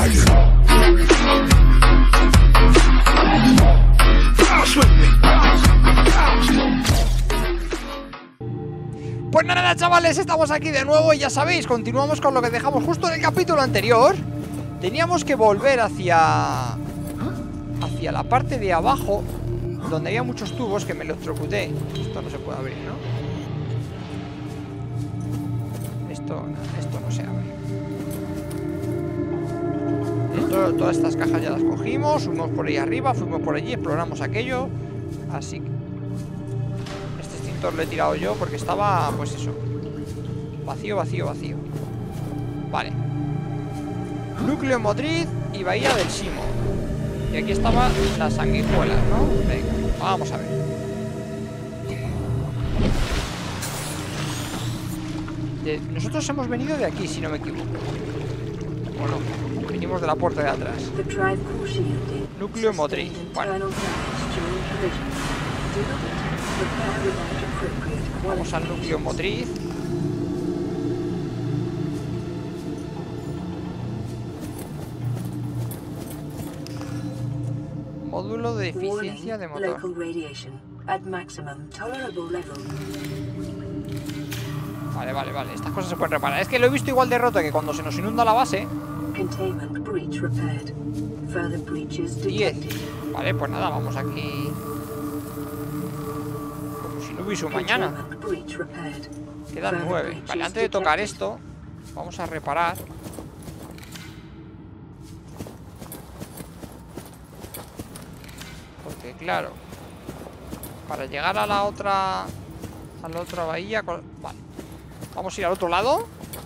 Pues nada, chavales, estamos aquí de nuevo y ya sabéis, continuamos con lo que dejamos justo en el capítulo anterior. Teníamos que volver hacia la parte de abajo, donde había muchos tubos que me electrocuté. Esto no se puede abrir, ¿no? Esto no se abre. Todas estas cajas ya las cogimos, subimos por ahí arriba, fuimos por allí, exploramos aquello. Así que este extintor lo he tirado yo porque estaba, pues eso, vacío. Vale. Núcleo motriz y bahía del Simo. Y aquí estaban las sanguijuelas, ¿no? Venga, vamos a ver. Nosotros hemos venido de aquí, si no me equivoco. Bueno, venimos de la puerta de atrás. Núcleo motriz. Bueno. Vamos al núcleo motriz. Módulo de eficiencia de motor. Vale. Estas cosas se pueden reparar. Es que lo he visto igual de roto que cuando se nos inunda la base. 10. Vale, pues nada, vamos aquí. Como si no hubiese un mañana. Quedan 9. Vale, antes de tocar esto, vamos a reparar. Porque claro, para llegar a la otra bahía. Vale. Vamos a ir al otro lado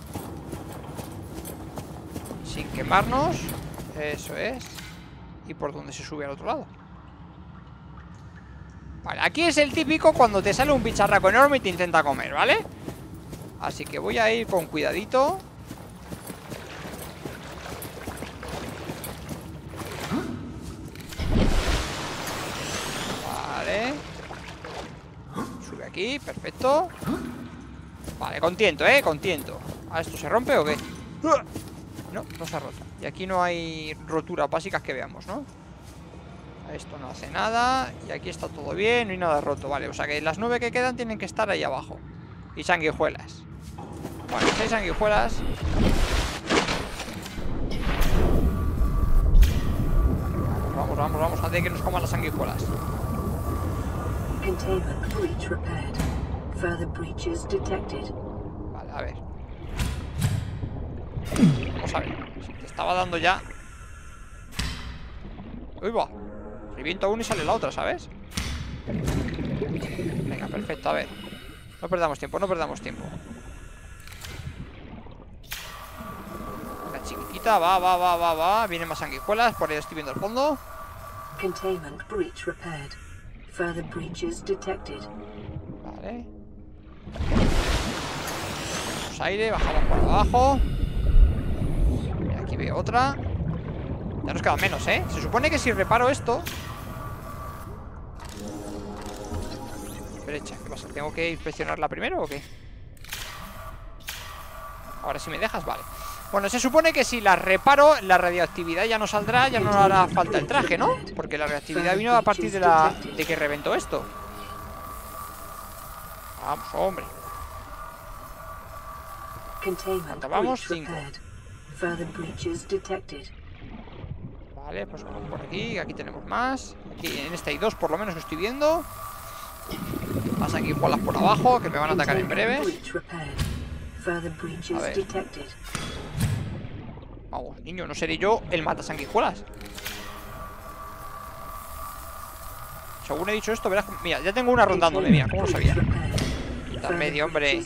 sin quemarnos. Eso es. ¿Y por dónde se sube al otro lado? Vale, aquí es el típico cuando te sale un bicharraco enorme y te intenta comer, ¿vale? Así que voy a ir con cuidadito. Vale. Sube aquí, perfecto. Vale, contiento, contiento. ¿Ah, esto se rompe o qué? No, no se ha roto. Y aquí no hay roturas básicas que veamos, ¿no? Esto no hace nada. Y aquí está todo bien, no hay nada roto. Vale, o sea que las 9 que quedan tienen que estar ahí abajo. Y sanguijuelas. Bueno, si hay sanguijuelas. Vamos, antes de que nos coman las sanguijuelas. Vale, a ver. Vamos a ver. Si te estaba dando ya. Uy, va. Reviento uno y sale la otra, ¿sabes? Venga, perfecto, a ver. No perdamos tiempo. La chiquitita, va. Vienen más sanguijuelas, por ahí estoy viendo el fondo. Vale. Bajamos aire, bajamos por abajo. Y aquí veo otra. Ya nos queda menos, ¿eh? Se supone que si reparo esto... Derecha, ¿qué pasa? ¿Tengo que inspeccionarla primero o qué? Ahora sí me dejas, vale. Bueno, se supone que si la reparo, la radioactividad ya no saldrá, ya no hará falta el traje, ¿no? Porque la radioactividad vino a partir de que reventó esto. Vamos, hombre. ¿Cuánto vamos? 5. Vale, pues vamos por aquí. Aquí tenemos más. Aquí en este hay 2 por lo menos que estoy viendo. Las sanguijuelas por abajo, que me van a atacar en breve. A ver. Vamos, niño, no seré yo el matasanguijuelas. Según he dicho esto, verás. Mira, ya tengo una rondándome, mira, ¿cómo lo sabía? Quitar medio, hombre.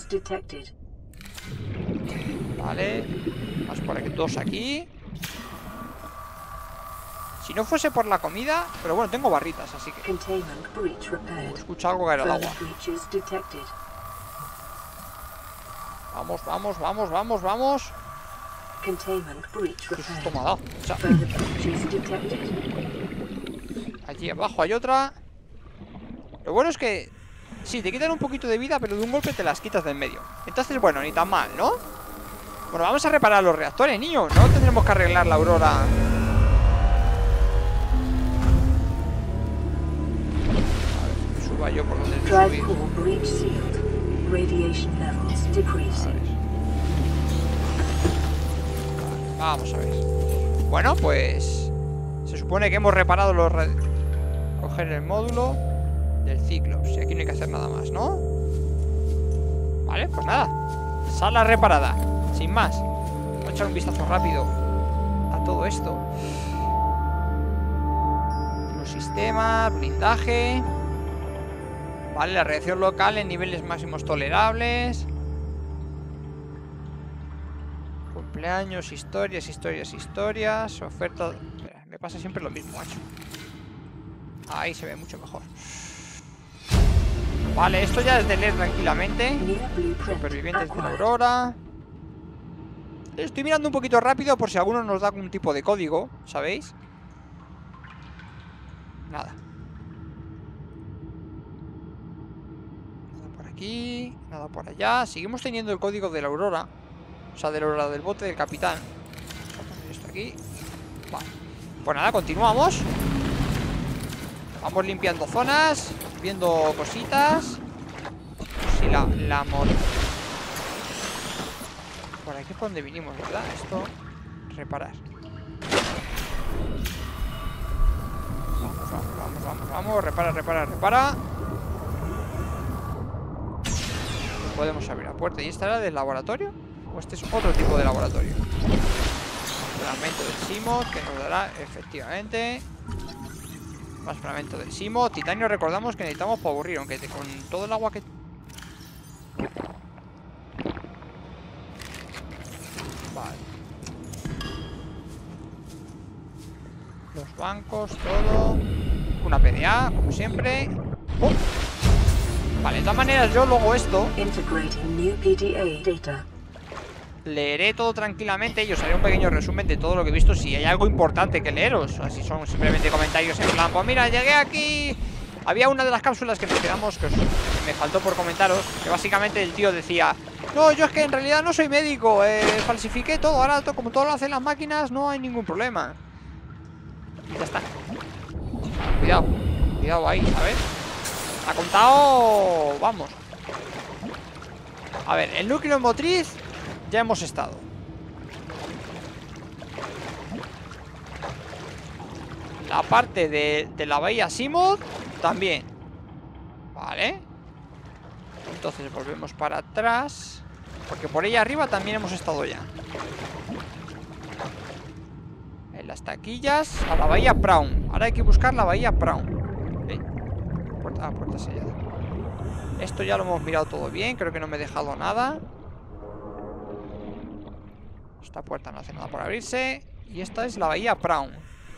Vale. Más por aquí, 2 aquí. Si no fuese por la comida. Pero bueno, tengo barritas, así que escucho algo caer al agua. Vamos. Qué susto me ha dado. O sea, allí abajo hay otra. Lo bueno es que sí, te quitan un poquito de vida, pero de un golpe te las quitas del medio. Entonces, bueno, ni tan mal, ¿no? Bueno, vamos a reparar los reactores, niño. No tendremos que arreglar la Aurora. A ver, que suba yo por donde tengo que subir. Vamos a ver. Bueno, pues se supone que hemos reparado los... Coger el módulo del Cyclops. Y aquí no hay que hacer nada más, ¿no? Vale, pues nada. Sala reparada. Sin más. Voy a echar un vistazo rápido a todo esto. Los sistemas, blindaje. Vale, la radiación local en niveles máximos tolerables. Cumpleaños, historias, historias, historias. Oferta... Espera, me pasa siempre lo mismo, macho. Ahí se ve mucho mejor. Vale, esto ya es de leer tranquilamente. Supervivientes de la Aurora. Estoy mirando un poquito rápido por si alguno nos da algún tipo de código, ¿sabéis? Nada. Nada por aquí, nada por allá. Seguimos teniendo el código de la Aurora. O sea, de la Aurora del bote del capitán. Vamos a poner esto aquí. Vale. Pues nada, continuamos. Vamos limpiando zonas, viendo cositas. Sí, la moto. Por aquí es por donde vinimos, ¿verdad? Esto, reparar. Vamos. Repara. Podemos abrir la puerta. ¿Y esta era del laboratorio? ¿O este es otro tipo de laboratorio? Fragmento del Simo, que nos dará, efectivamente... Más fragmento del Simo. Titanio, recordamos que necesitamos para aburrir, aunque con todo el agua que... Vale. Los bancos, todo. Una PDA, como siempre. Vale, de todas maneras yo luego esto leeré todo tranquilamente y os haré un pequeño resumen de todo lo que he visto. Si hay algo importante que leeros, así son simplemente comentarios en plan, pues mira, llegué aquí. Había una de las cápsulas que nos quedamos, que me faltó por comentaros, que básicamente el tío decía: no, yo es que en realidad no soy médico, falsifiqué todo, ahora como todo lo hacen las máquinas, no hay ningún problema. Y ya está. Cuidado ahí, ¿sabes? Ha contado... Vamos. A ver, el núcleo motriz ya hemos estado. La parte de la bahía Simod también. Vale. Entonces volvemos para atrás, porque por ella arriba también hemos estado ya. En las taquillas a la bahía Prawn. Ahora hay que buscar la bahía Prawn. Puerta sellada. Esto ya lo hemos mirado todo bien. Creo que no me he dejado nada. Esta puerta no hace nada por abrirse. Y esta es la bahía Prawn.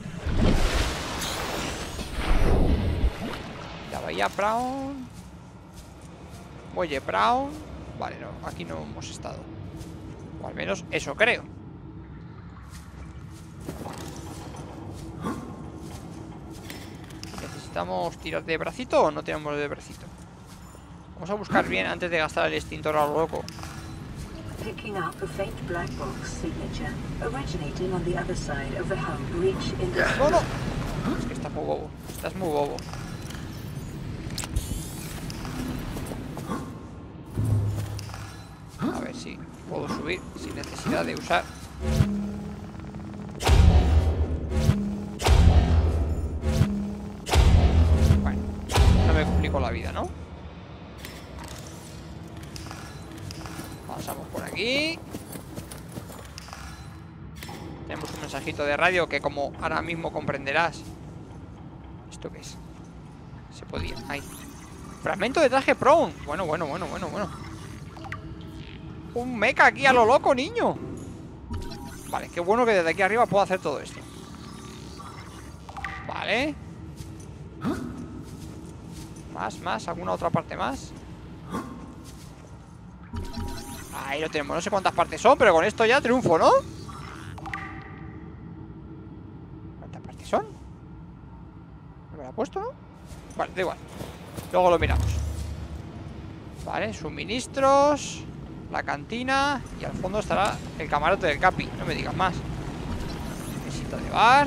La bahía Prawn. Muelle Prawn. Vale, no, aquí no hemos estado. O al menos eso creo. ¿Necesitamos tirar de bracito o no tenemos de bracito? Vamos a buscar bien antes de gastar el extintor a lo loco. No, no. Es que estás muy bobo. Estás muy bobo. A ver si puedo subir sin necesidad de usar. Bueno, no me complico la vida, ¿no? Pasamos por aquí. Tenemos un mensajito de radio que, como ahora mismo comprenderás. ¿Esto qué es? Se podía, ahí. Fragmento de traje Prawn. Bueno. Un mecha aquí a lo loco, niño. Vale, qué bueno que desde aquí arriba puedo hacer todo esto. Vale. Más, ¿alguna otra parte más? Ahí lo tenemos, no sé cuántas partes son, pero con esto ya triunfo, ¿no? ¿Cuántas partes son? ¿No me lo ha puesto, no? Vale, da igual. Luego lo miramos. Vale, suministros. la cantina y al fondo estará el camarote del Capi. No me digas más. Mesita de bar.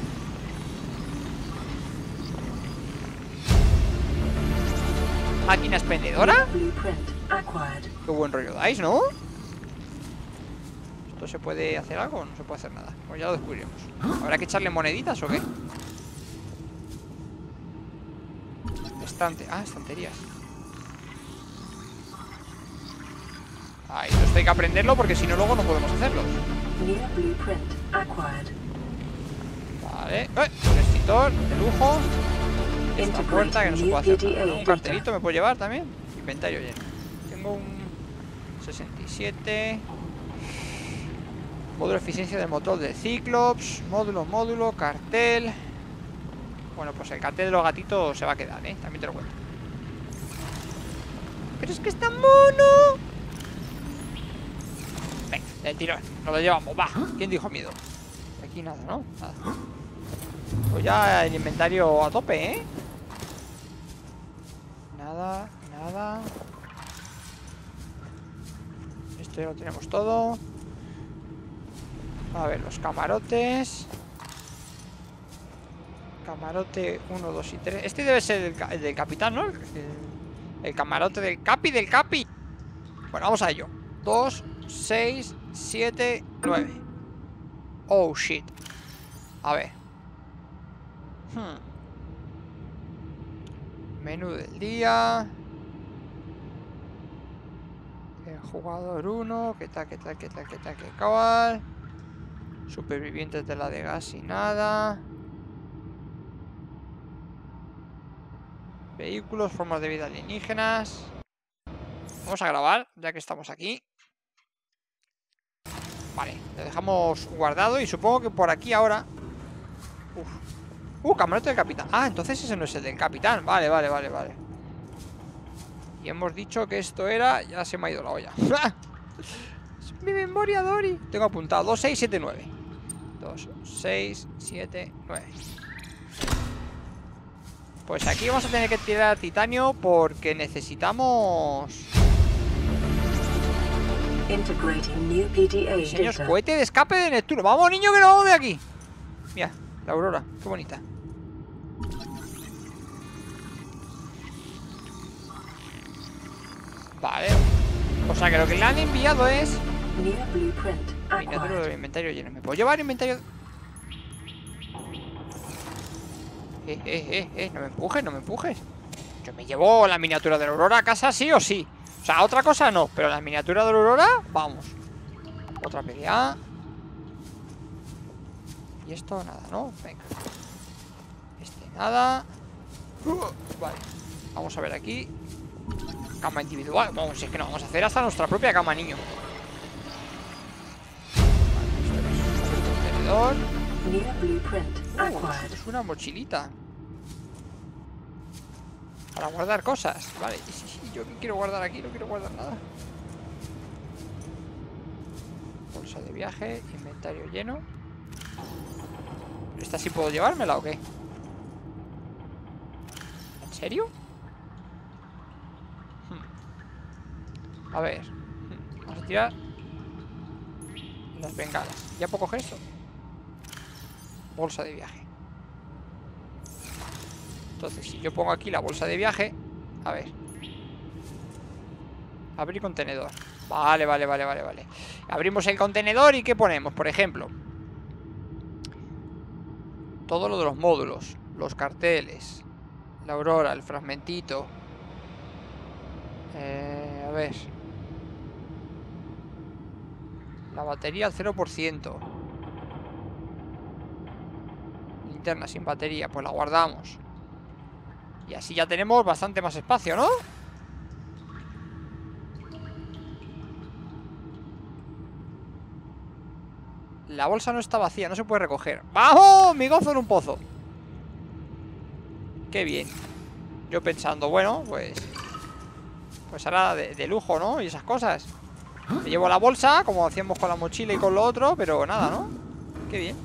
Máquina expendedora. Qué buen rollo dais, ¿no? ¿Esto se puede hacer algo o no se puede hacer nada? Pues ya lo descubriremos. ¿Habrá que echarle moneditas o qué? Estante. Ah, estanterías. Ahí, esto hay que aprenderlo porque si no luego no podemos hacerlo. Vale. Un extintor de lujo. Esta puerta que no se puede hacer nada, ¿no? Un cartelito me puedo llevar también. Inventario lleno. Tengo un 67. Módulo de eficiencia del motor del Cyclops. Módulo, cartel. Bueno, pues el cartel de los gatitos se va a quedar, ¿eh? También te lo cuento. Pero es que está mono. Venga, del tirón. Nos lo llevamos, va. ¿Quién dijo miedo? Aquí nada, ¿no? Nada. Pues ya el inventario a tope, ¿eh? Nada. Esto ya lo tenemos todo. A ver, los camarotes. Camarote 1, 2 y 3. Este debe ser el del capitán, ¿no? El camarote del Capi. Bueno, vamos a ello. 2, 6, 7, 9. Oh, shit. A ver. Menú del día. El jugador 1. ¿Qué tal? Supervivientes de la de gas y nada. Vehículos, formas de vida alienígenas. Vamos a grabar, ya que estamos aquí. Vale, lo dejamos guardado y supongo que por aquí ahora... camarote del capitán. Ah, entonces ese no es el del capitán. Vale. Y hemos dicho que esto era... Ya se me ha ido la olla. Es mi memoria, Dori. Tengo apuntado 2, 6, 7, 9. 2, 6, 7, 9. Pues aquí vamos a tener que tirar titanio porque necesitamos... Diseños cohete de escape de Neptuno. Vamos, niño, que nos vamos de aquí. Mira, la aurora, qué bonita. Vale. O sea que lo que le han enviado es miniatura del inventario lleno. ¿Me puedo llevar inventario? No me empujes. Yo me llevo la miniatura de la aurora a casa sí o sí. O sea, otra cosa no, pero la miniatura de la aurora, vamos. Otra pelea. Y esto nada, ¿no? Venga. Este nada. Vale. Vamos a ver aquí. Cama individual. Vamos, si es que no vamos a hacer hasta nuestra propia cama, niño. Vale, esto es una mochilita para guardar cosas. Vale, yo quiero guardar aquí, no quiero guardar nada. Bolsa de viaje, inventario lleno. ¿Esta sí puedo llevármela o qué? ¿En serio? A ver. Vamos a tirar las bengalas. ¿Ya puedo coger esto? Bolsa de viaje. Entonces, si yo pongo aquí la bolsa de viaje. A ver. Abrir contenedor. Vale. Abrimos el contenedor y ¿qué ponemos? Por ejemplo, todo lo de los módulos, los carteles, la aurora, el fragmentito. A ver. La batería al 0%. Linterna sin batería, pues la guardamos. Y así ya tenemos bastante más espacio, ¿no? La bolsa no está vacía, no se puede recoger. ¡Vamos! Mi gozo en un pozo. Qué bien. Yo pensando, bueno, pues ahora de lujo, ¿no? Y esas cosas. Me llevo la bolsa, como hacíamos con la mochila y con lo otro, pero nada, ¿no? Qué bien.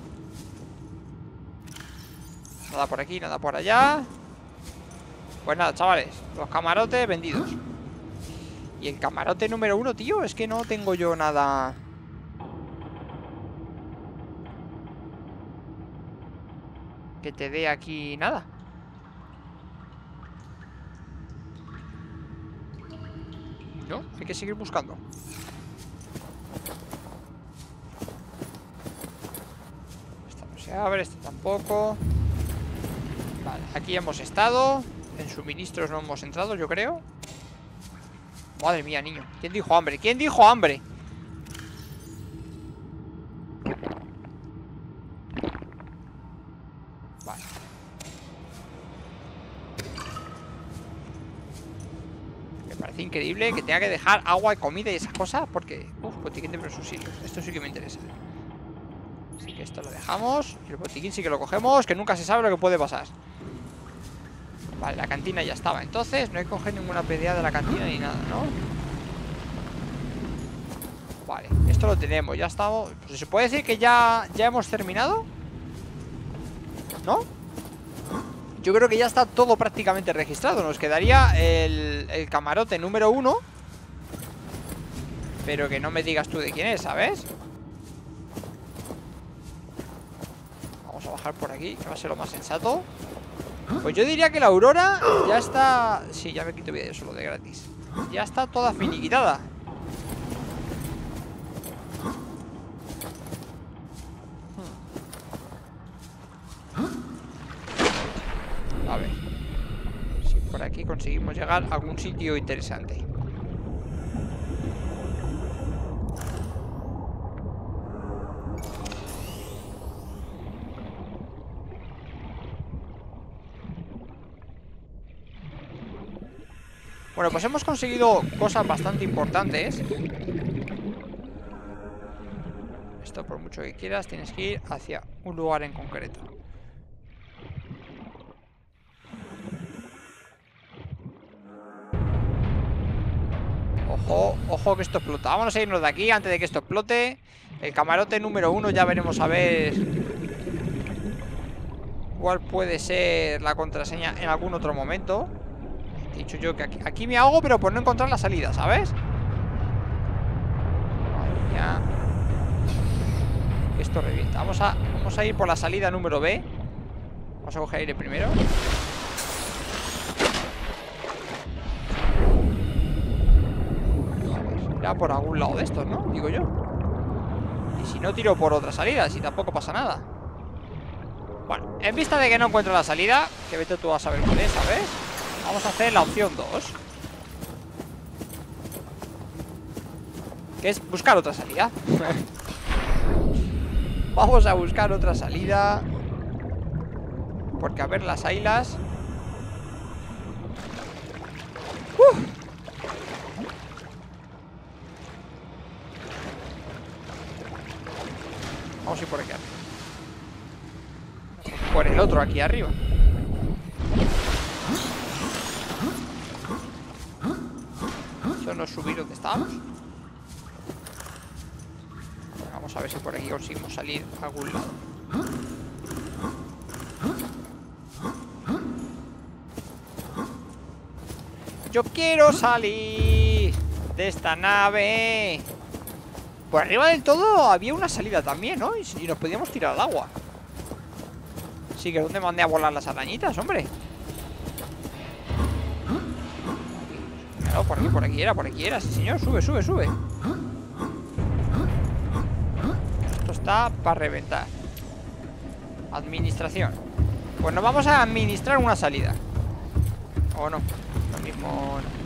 Nada por aquí, nada por allá. Pues nada, chavales, los camarotes vendidos. Y el camarote número 1, tío, es que no tengo yo nada. Que te dé aquí nada. No, hay que seguir buscando. Esta no se abre, esta tampoco. Vale, aquí hemos estado. En suministros no hemos entrado, yo creo. Madre mía, niño. ¿Quién dijo hambre? ¿Quién dijo hambre? Vale. Me parece increíble que tenga que dejar agua y comida y esas cosas. Porque... botiquín de presusillos. Esto sí que me interesa. Así que esto lo dejamos. Y el botiquín sí que lo cogemos, que nunca se sabe lo que puede pasar. Vale, la cantina ya estaba. Entonces no hay que coger ninguna PDA de la cantina ni nada, ¿no? Vale, esto lo tenemos. Ya estamos. Pues se puede decir que ya hemos terminado, ¿no? Yo creo que ya está todo prácticamente registrado. Nos quedaría el camarote número 1. Pero que no me digas tú de quién es, ¿sabes? Vamos a bajar por aquí, que va a ser lo más sensato. Pues yo diría que la Aurora ya está... Sí, ya me quito vídeo solo de gratis. Ya está toda finiquitada. A ver si por aquí conseguimos llegar a algún sitio interesante. Bueno, pues hemos conseguido cosas bastante importantes. Esto, por mucho que quieras, tienes que ir hacia un lugar en concreto. Ojo, ojo que esto explota. Vamos a irnos de aquí antes de que esto explote. El camarote número 1, ya veremos a ver cuál puede ser la contraseña en algún otro momento. He dicho yo que aquí me ahogo, pero por no encontrar la salida, ¿sabes? Madre mía. Esto revienta. Vamos a ir por la salida número B. Vamos a coger aire primero. Irá por algún lado de estos, ¿no? Digo yo. Y si no, tiro por otra salida, si tampoco pasa nada. Bueno, en vista de que no encuentro la salida, que vete tú a saber cuál es, ¿sabes? Vamos a hacer la opción 2, que es buscar otra salida. Vamos a buscar otra salida, porque a ver las ailas. Vamos a ir por aquí arriba. Por el otro aquí arriba. Eso no es subir donde estábamos. Vamos a ver si por aquí conseguimos salir a algún lado. Yo quiero salir de esta nave. Por arriba del todo había una salida también, ¿no? Y nos podíamos tirar al agua. Sí, que ¿dónde mandé a volar las arañitas, hombre? No, por aquí era, sí señor. Sube, sube, sube. Esto está para reventar. Administración. Pues nos vamos a administrar una salida. ¿O no? Lo mismo no.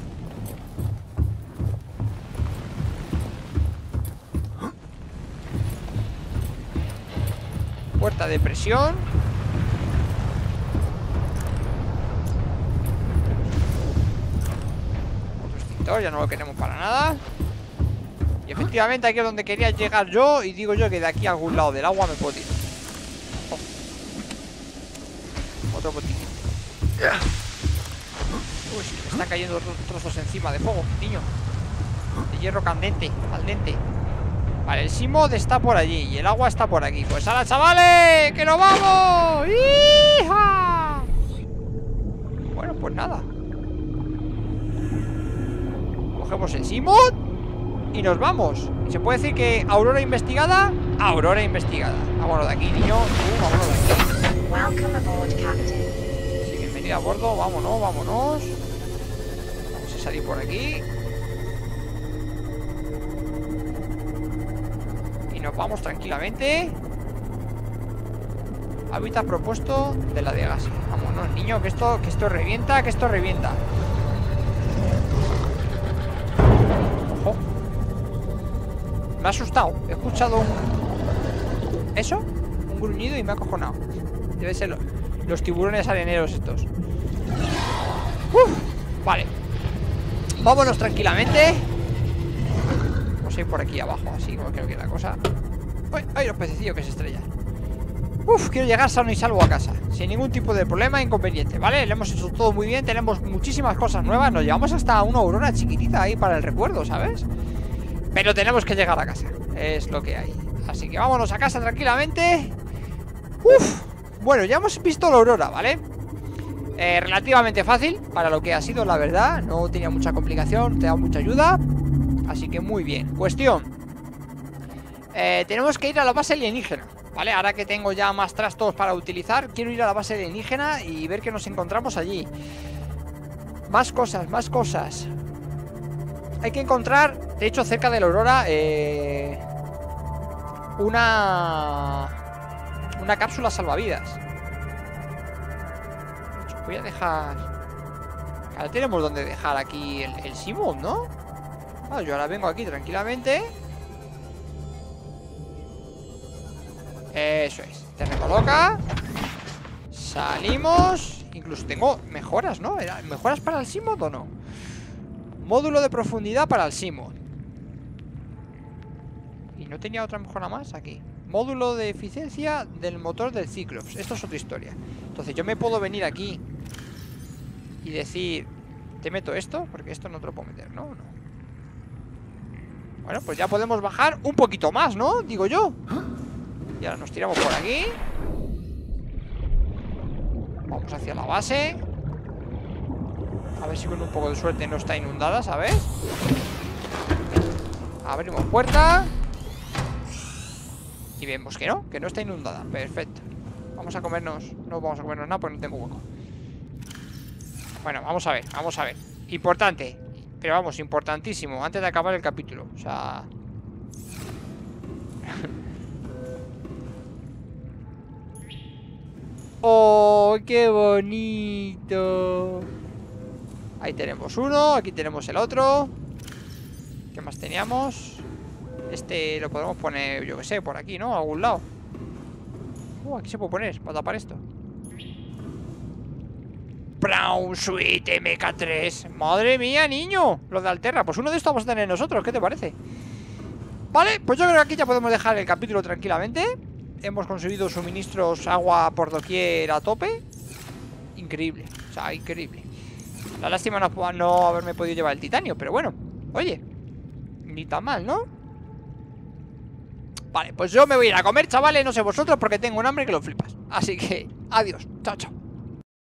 Puerta de presión. Otro extintor, ya no lo queremos para nada. Y efectivamente aquí es donde quería llegar yo. Y digo yo que de aquí a algún lado del agua me puedo tirar. Oh. Otro botiquín. Uy, me están cayendo trozos encima de fuego, niño. De hierro candente, al dente. Vale, el Simod está por allí y el agua está por aquí. Pues ¡hala, chavales! ¡Que nos vamos! ¡Hija! Bueno, pues nada. Cogemos el Seamoth y nos vamos. ¿Y se puede decir que Aurora investigada? Aurora investigada. Vámonos de aquí, niño. Vámonos de aquí. Sí, bienvenido a bordo. Vámonos, vámonos. Vamos a salir por aquí. Y nos vamos tranquilamente. Hábitat propuesto de la de gas. Vámonos, niño, que esto revienta, que esto revienta. Ojo. Me ha asustado. He escuchado ¿eso? Un gruñido y me ha acojonado. Debe ser los tiburones areneros estos. Vale. Vámonos tranquilamente. Vamos a ir por aquí abajo, así como creo que es la cosa. ¡Ay, los pececillos que se estrellan! Quiero llegar sano y salvo a casa, sin ningún tipo de problema, inconveniente, ¿vale? Le hemos hecho todo muy bien, tenemos muchísimas cosas nuevas. Nos llevamos hasta una Aurora chiquitita ahí para el recuerdo, ¿sabes? Pero tenemos que llegar a casa, es lo que hay. Así que vámonos a casa tranquilamente. Bueno, ya hemos visto la Aurora, ¿vale? Relativamente fácil para lo que ha sido, la verdad. No tenía mucha complicación, te da mucha ayuda. Así que muy bien. Cuestión, tenemos que ir a la base alienígena, ¿vale? Ahora que tengo ya más trastos para utilizar, quiero ir a la base alienígena y ver qué nos encontramos allí. Más cosas, más cosas. Hay que encontrar, de hecho, cerca de la Aurora, una cápsula salvavidas. Voy a dejar... Ahora tenemos donde dejar aquí el Seamoth, ¿no? Bueno, yo ahora vengo aquí tranquilamente. Eso es. Te recoloca. Salimos. Incluso tengo mejoras, ¿no? ¿Mejoras para el Seamoth o no? Módulo de profundidad para el Seamoth. Y no tenía otra mejora más aquí. Módulo de eficiencia del motor del Cyclops. Esto es otra historia. Entonces yo me puedo venir aquí y decir, ¿te meto esto? Porque esto no te lo puedo meter, ¿no? No. Bueno, pues ya podemos bajar un poquito más, ¿no? Digo yo. Y ahora nos tiramos por aquí. Vamos hacia la base. A ver si con un poco de suerte no está inundada, ¿sabes? Abrimos puerta. Y vemos que no está inundada. Perfecto. Vamos a comernos. No vamos a comernos nada porque no tengo hueco. Bueno, vamos a ver, vamos a ver. Importante. Pero vamos, importantísimo. Antes de acabar el capítulo. O sea... ¡Oh, qué bonito! Ahí tenemos uno, aquí tenemos el otro. ¿Qué más teníamos? Este lo podemos poner, yo que sé, por aquí, ¿no? A algún lado. Aquí se puede poner, para tapar esto. Brown Suite MK3. Madre mía, niño. Lo de Alterra, pues uno de estos vamos a tener nosotros, ¿qué te parece? Vale, pues yo creo que aquí ya podemos dejar el capítulo tranquilamente. Hemos conseguido suministros, agua por doquier a tope. Increíble, o sea, increíble. La lástima no haberme podido llevar el titanio, pero bueno, oye, ni tan mal, ¿no? Vale, pues yo me voy a ir a comer, chavales, no sé vosotros, porque tengo un hambre que lo flipas. Así que, adiós, chao, chao.